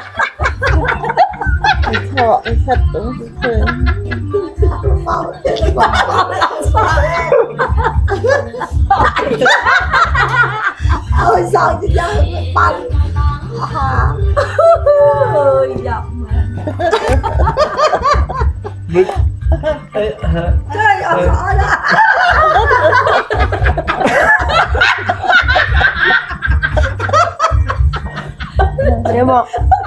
thọ thật đúng rồi. Ôi sao chứ giờ bắn ơi giọng trời ơi sợ đó C'est bon.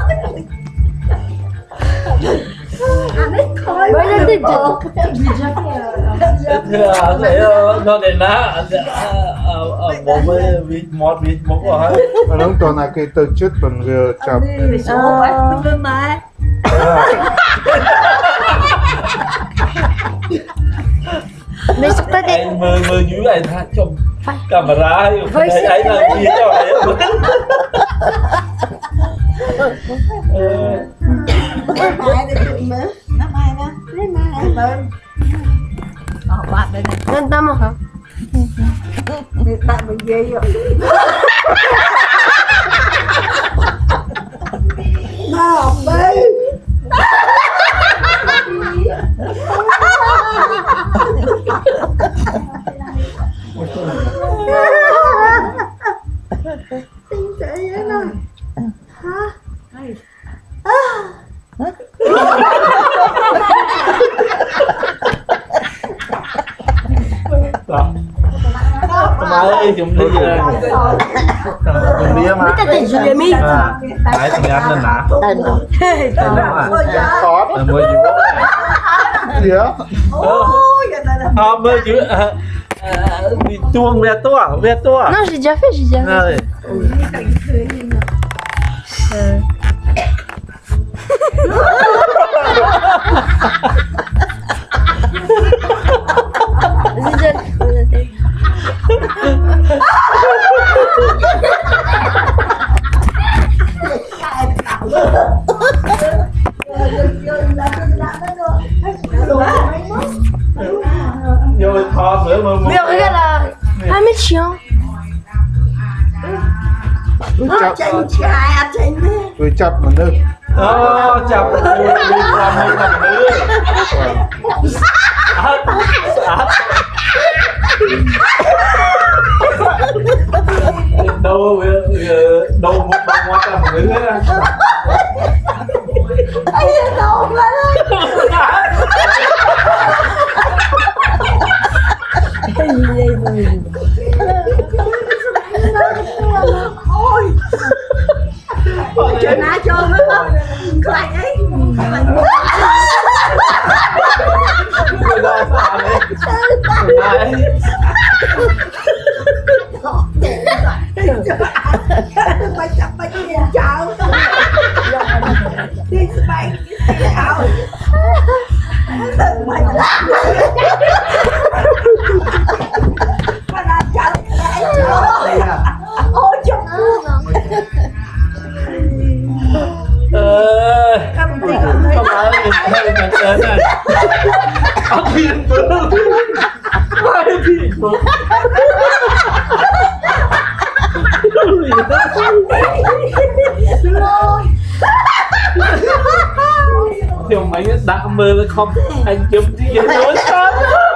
bây giờ thì nó đến lá bố với vịt mót của hai nó còn là cái từ trước còn vừa chập số quá không mà Mais sur ta tête. anh mơ dưới này tha trong camera ấy là gì cho ấy mai để tụi mớ nó mai đó lấy mai lên bạn đây này Non t'as hả? bạn mình ghê rồi nó học đi tin chị vậy nè hả Má ơi chúng đi mình đi mà Mais t'as des jeux amis. đấy thì ăn lên nè T'as non. khó mơ dưới gì á ôi giờ này là mơ dưới đi tuông về tua Non, j'ai déjà fait, j'ai déjà fait. J'ai déjà fait. vô kho sữa mơ Mais regarde là. Ah, mais le chien. chanh trai à chanh đi tôi chập mà nước chập đi qua mấy thằng nữa đâu một đồng hoa cả một đứa á ấy đâu lên Cái gì đây rồi? ôi trời nãy chơi với không lại ấy người ta sao đấy mày chặt mày đi chào đi mày chào mày làm chào ôi trời không phải mình đến này có thiên bự hai thiên bự thì mấy cái đã mơ không anh chụp gì vậy nói sao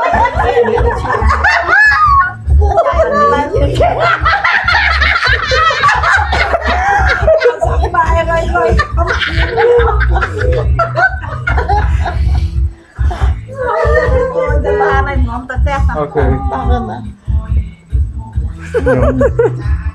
bài rồi ba này ngón ta tét ok Pas vraiment.